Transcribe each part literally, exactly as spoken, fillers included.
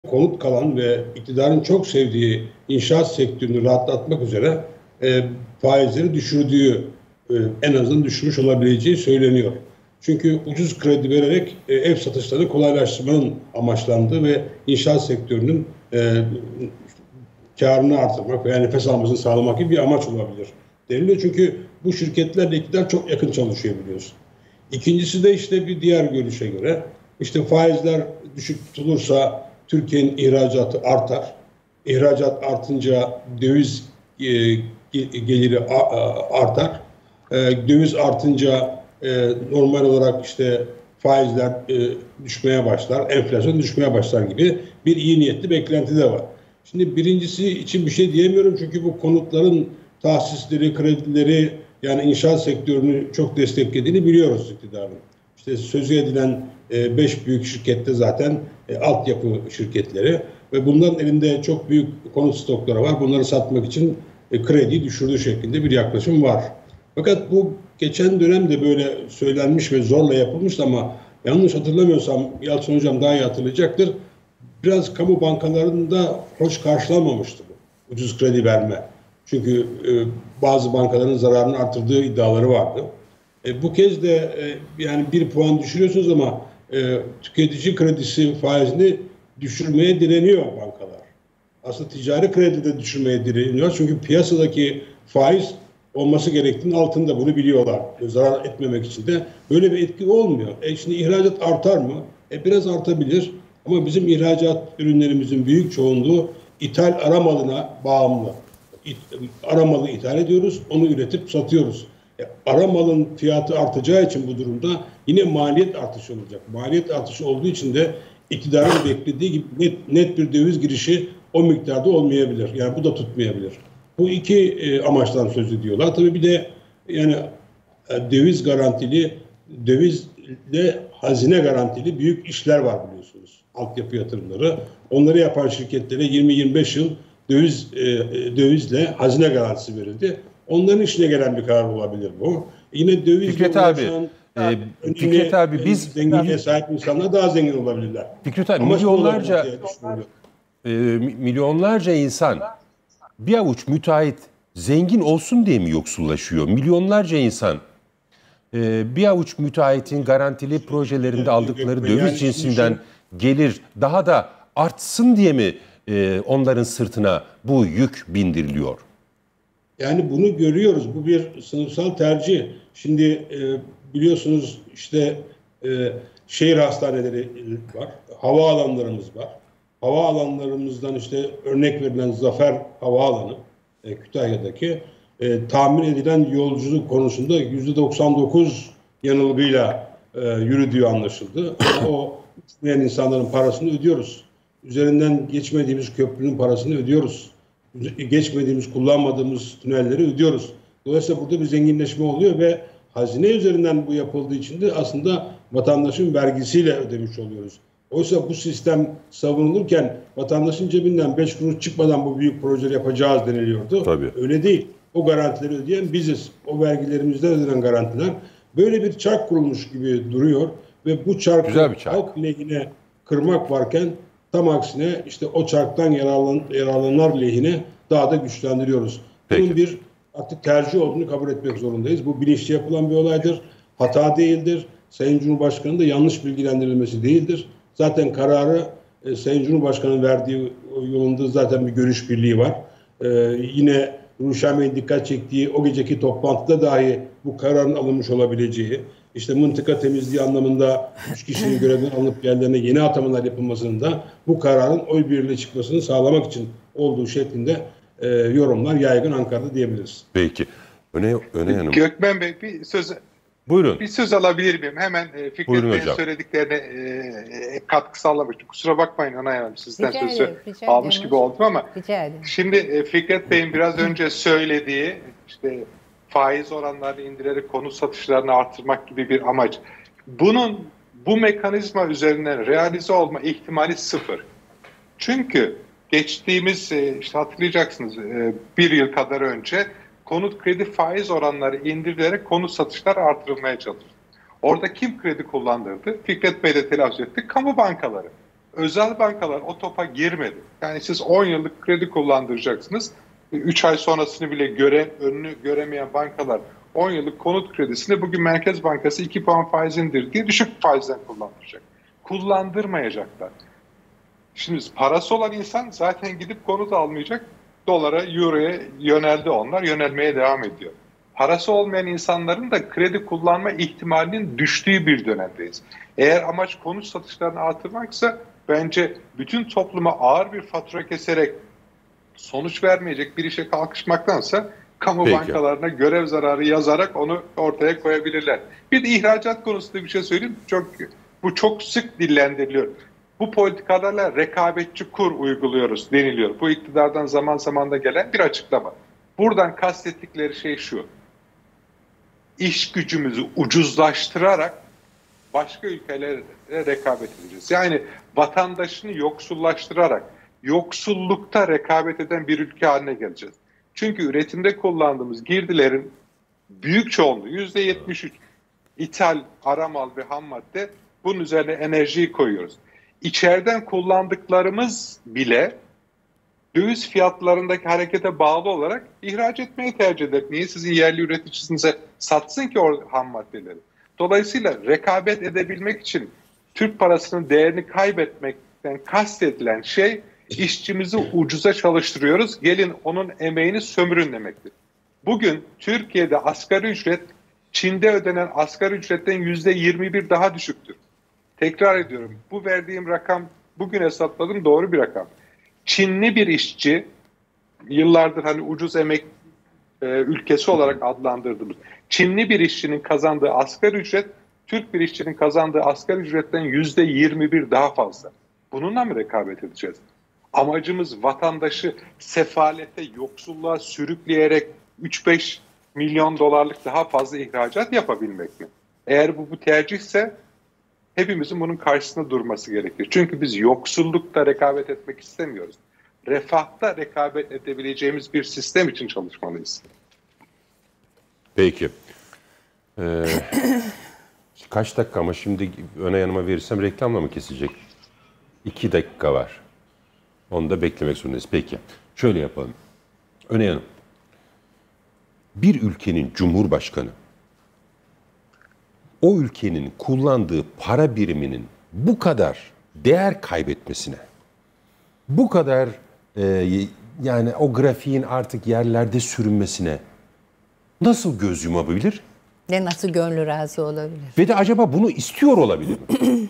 konut kalan ve iktidarın çok sevdiği inşaat sektörünü rahatlatmak üzere e, faizleri düşürdüğü, e, en azından düşürmüş olabileceği söyleniyor. Çünkü ucuz kredi vererek e, ev satışlarını kolaylaştırmanın amaçlandığı ve inşaat sektörünün e, karını artırmak veya nefes almasını sağlamak gibi bir amaç olabilir deniliyor. Çünkü bu şirketlerle iktidar çok yakın çalışıyor, biliyorsun. İkincisi de işte bir diğer görüşe göre işte faizler düşük tutulursa Türkiye'nin ihracatı artar. İhracat artınca döviz e, geliri artar. E, döviz artınca e, normal olarak işte faizler e, düşmeye başlar, enflasyon düşmeye başlar gibi bir iyi niyetli beklenti de var. Şimdi birincisi için bir şey diyemiyorum çünkü bu konutların tahsisleri, kredileri, yani inşaat sektörünü çok desteklediğini biliyoruz iktidarın. İşte sözü edilen e, beş büyük şirkette zaten e, altyapı şirketleri ve bunların elinde çok büyük konut stokları var. Bunları satmak için e, krediyi düşürdüğü şeklinde bir yaklaşım var. Fakat bu geçen dönemde böyle söylenmiş ve zorla yapılmış ama yanlış hatırlamıyorsam Yalçın Hocam daha iyi hatırlayacaktır. Biraz kamu bankalarında hoş karşılanmamıştı bu ucuz kredi verme. Çünkü e, bazı bankaların zararını artırdığı iddiaları vardı. E, bu kez de e, yani bir puan düşürüyorsunuz ama e, tüketici kredisi faizini düşürmeye direniyor bankalar. Aslında ticari kredi de düşürmeye direniyor. Çünkü piyasadaki faiz olması gerektiğinin altında, bunu biliyorlar. Zarar etmemek için de böyle bir etki olmuyor. E şimdi ihracat artar mı? E biraz artabilir. Ama bizim ihracat ürünlerimizin büyük çoğunluğu ithal ara malına bağımlı. Ara malı ithal ediyoruz, onu üretip satıyoruz. E, ara malın fiyatı artacağı için bu durumda yine maliyet artışı olacak. Maliyet artışı olduğu için de iktidarın beklediği gibi net, net bir döviz girişi o miktarda olmayabilir. Yani bu da tutmayabilir. Bu iki e, amaçtan söz ediyorlar. Tabii bir de yani e, döviz garantili, dövizle hazine garantili büyük işler var biliyorsunuz. Altyapı yatırımları. Onları yapan şirketlere yirmi yirmi beş yıl döviz e, dövizle hazine garantisi verildi. Onların işine gelen bir karar olabilir bu. Yine dövizle Fikret abi, e, Fikret abi biz zenginliğe sahip insanlar daha zengin olabilirler. Fikret abi Ama milyonlarca e, milyonlarca insan bir avuç müteahhit zengin olsun diye mi yoksullaşıyor? Milyonlarca insan e, bir avuç müteahhitin garantili projelerinde aldıkları döviz yani cinsinden gelir daha da artsın diye mi e, onların sırtına bu yük bindiriliyor? Yani bunu görüyoruz. Bu bir sınıfsal tercih. Şimdi e, biliyorsunuz işte e, şehir hastaneleri var, havaalanlarımız var. Havaalanlarımızdan işte örnek verilen Zafer Havaalanı, e, Kütahya'daki e, tahmin edilen yolculuk konusunda yüzde doksan dokuz yanılgıyla e, yürüdüğü anlaşıldı. O gitmeyen insanların parasını ödüyoruz. Üzerinden geçmediğimiz köprünün parasını ödüyoruz. Geçmediğimiz, kullanmadığımız tünelleri ödüyoruz. Dolayısıyla burada bir zenginleşme oluyor ve hazine üzerinden bu yapıldığı için de aslında vatandaşın vergisiyle ödemiş oluyoruz. Oysa bu sistem savunulurken vatandaşın cebinden beş kuruş çıkmadan bu büyük projeleri yapacağız deniliyordu. Tabii. Öyle değil. O garantileri ödeyen biziz. O vergilerimizden ödenen garantiler. Böyle bir çark kurulmuş gibi duruyor ve bu çarkı halk lehine kırmak varken tam aksine işte o çarktan yararlan, yararlananlar lehine daha da güçlendiriyoruz. Peki. Bunun bir artık tercih olduğunu kabul etmek zorundayız. Bu bilinçli yapılan bir olaydır. Hata değildir. Sayın Cumhurbaşkanı'nın da yanlış bilgilendirilmesi değildir. Zaten kararı e, Sayın Cumhurbaşkanı'nın verdiği yolunda zaten bir görüş birliği var. E, yine Ruşen Bey'in dikkat çektiği o geceki toplantıda dahi bu kararın alınmış olabileceği, işte mıntıka temizliği anlamında üç kişinin görevden alınıp yerlerine yeni atamalar yapılmasının da bu kararın oy birliğiyle çıkmasını sağlamak için olduğu şeklinde e, yorumlar yaygın Ankara'da diyebiliriz. Peki. Öne, öne yanım. Gökmen Bey bir söz Buyurun. Bir söz alabilir miyim? Hemen e, Fikret Bey'in söylediklerine e, katkı sağlamıştım. Kusura bakmayın ana yanım sizden rica sözü ederim, almış gibi oldum ama şimdi e, Fikret Bey'in biraz önce söylediği işte faiz oranlarını indirerek konut satışlarını artırmak gibi bir amaç. Bunun bu mekanizma üzerinden realize olma ihtimali sıfır. Çünkü geçtiğimiz e, işte hatırlayacaksınız e, bir yıl kadar önce konut kredi faiz oranları indirilerek konut satışlar artırılmaya çalıştı. Orada kim kredi kullandırdı? Fikret Bey de telaffuz etti. Kamu bankaları. Özel bankalar o topa girmedi. Yani siz on yıllık kredi kullandıracaksınız. üç ay sonrasını bile gören, önünü göremeyen bankalar on yıllık konut kredisini bugün Merkez Bankası iki puan faiz indirdiği düşük faizden kullandıracak. Kullandırmayacaklar. Şimdi parası olan insan zaten gidip konut almayacak. Dolara, euroya yöneldi onlar. Yönelmeye devam ediyor. Parası olmayan insanların da kredi kullanma ihtimalinin düştüğü bir dönemdeyiz. Eğer amaç konut satışlarını artırmaksa bence bütün topluma ağır bir fatura keserek sonuç vermeyecek bir işe kalkışmaktansa kamu Peki. bankalarına görev zararı yazarak onu ortaya koyabilirler. Bir de ihracat konusunda bir şey söyleyeyim. Çok bu çok sık dillendiriliyor. Bu politikalarla rekabetçi kur uyguluyoruz deniliyor. Bu iktidardan zaman zaman da gelen bir açıklama. Buradan kastettikleri şey şu. İş gücümüzü ucuzlaştırarak başka ülkelere rekabet edeceğiz. Yani vatandaşını yoksullaştırarak yoksullukta rekabet eden bir ülke haline geleceğiz. Çünkü üretimde kullandığımız girdilerin büyük çoğunluğu yüzde yetmiş üç ithal, aramal ve ham madde, bunun üzerine enerjiyi koyuyoruz. İçeriden kullandıklarımız bile döviz fiyatlarındaki harekete bağlı olarak ihraç etmeyi tercih eder. Niye sizin yerli üreticisinize satsın ki o ham maddeleri? Dolayısıyla rekabet edebilmek için Türk parasının değerini kaybetmekten kastedilen şey işçimizi ucuza çalıştırıyoruz. Gelin onun emeğini sömürün demektir. Bugün Türkiye'de asgari ücret Çin'de ödenen asgari ücretten yüzde yirmi bir daha düşüktür. Tekrar ediyorum. Bu verdiğim rakam bugün hesapladım doğru bir rakam. Çinli bir işçi yıllardır hani ucuz emek e, ülkesi olarak adlandırdığımız Çinli bir işçinin kazandığı asgari ücret Türk bir işçinin kazandığı asgari ücretten yüzde yirmi bir daha fazla. Bununla mı rekabet edeceğiz? Amacımız vatandaşı sefalete, yoksulluğa sürükleyerek üç beş milyon dolarlık daha fazla ihracat yapabilmek mi? Eğer bu bu tercihse hepimizin bunun karşısında durması gerekir. Çünkü biz yoksullukta rekabet etmek istemiyoruz. Refahta rekabet edebileceğimiz bir sistem için çalışmalıyız. Peki. Ee, kaç dakika ama şimdi öne yanıma verirsem reklamla mı kesecek? İki dakika var. Onu da beklemek zorundayız. Peki. Şöyle yapalım. Öne yanım. Bir ülkenin cumhurbaşkanı o ülkenin kullandığı para biriminin bu kadar değer kaybetmesine, bu kadar e, yani o grafiğin artık yerlerde sürünmesine nasıl göz yumabilir? Ve nasıl gönlü razı olabilir? Ve de acaba bunu istiyor olabilir mi?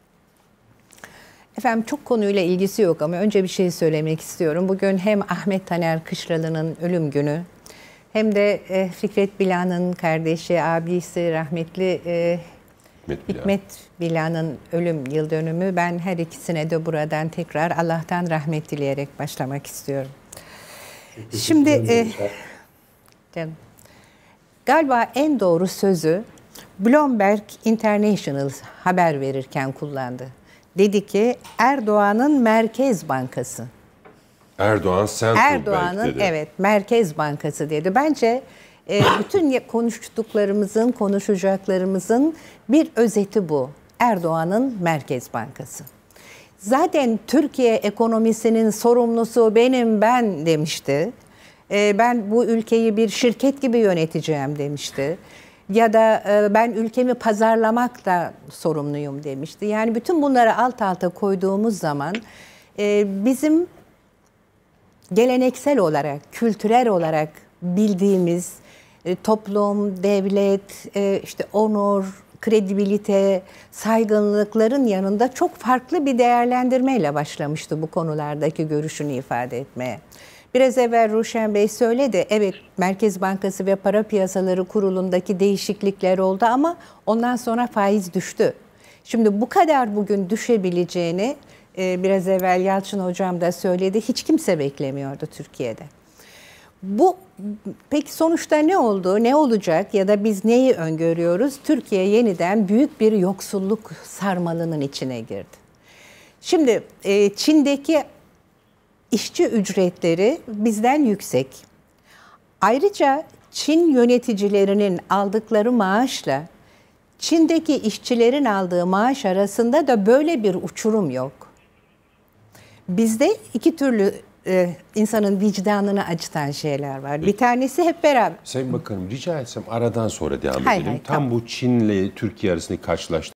Efendim çok konuyla ilgisi yok ama önce bir şey söylemek istiyorum. Bugün hem Ahmet Taner Kışlalı'nın ölüm günü hem de e, Fikret Bila'nın kardeşi, abisi rahmetli e, Hikmet, Bila. Hikmet Bila'nın ölüm yıl dönümü. Ben her ikisine de buradan tekrar Allah'tan rahmet dileyerek başlamak istiyorum. Şimdi e, canım, galiba en doğru sözü Bloomberg International haber verirken kullandı. Dedi ki Erdoğan'ın Merkez Bankası. Erdoğan Central Erdoğan'ın Bank dedi. Evet, Merkez Bankası dedi. Bence e, bütün konuştuklarımızın, konuşacaklarımızın bir özeti bu. Erdoğan'ın Merkez Bankası. Zaten Türkiye ekonomisinin sorumlusu benim, ben demişti. E, ben bu ülkeyi bir şirket gibi yöneteceğim demişti. Ya da e, ben ülkemi pazarlamakla sorumluyum demişti. Yani bütün bunları alt alta koyduğumuz zaman e, bizim geleneksel olarak, kültürel olarak bildiğimiz e, toplum, devlet, e, işte onur, kredibilite, saygınlıkların yanında çok farklı bir değerlendirmeyle başlamıştı bu konulardaki görüşünü ifade etmeye. Biraz evvel Ruşen Bey söyledi, evet Merkez Bankası ve Para Piyasaları Kurulu'ndaki değişiklikler oldu ama ondan sonra faiz düştü. Şimdi bu kadar bugün düşebileceğini e, biraz evvel Yalçın Hocam da söyledi, hiç kimse beklemiyordu Türkiye'de. Bu peki sonuçta ne oldu, ne olacak ya da biz neyi öngörüyoruz? Türkiye yeniden büyük bir yoksulluk sarmalının içine girdi. Şimdi e, Çin'deki İşçi ücretleri bizden yüksek. Ayrıca Çin yöneticilerinin aldıkları maaşla Çin'deki işçilerin aldığı maaş arasında da böyle bir uçurum yok. bizde iki türlü e, insanın vicdanını acıtan şeyler var. Bir tanesi hep beraber. Sayın Bakanım rica etsem aradan sonra devam hay edelim. hay, Tam tamam. bu Çin'le Türkiye arasındaki karşılaştırma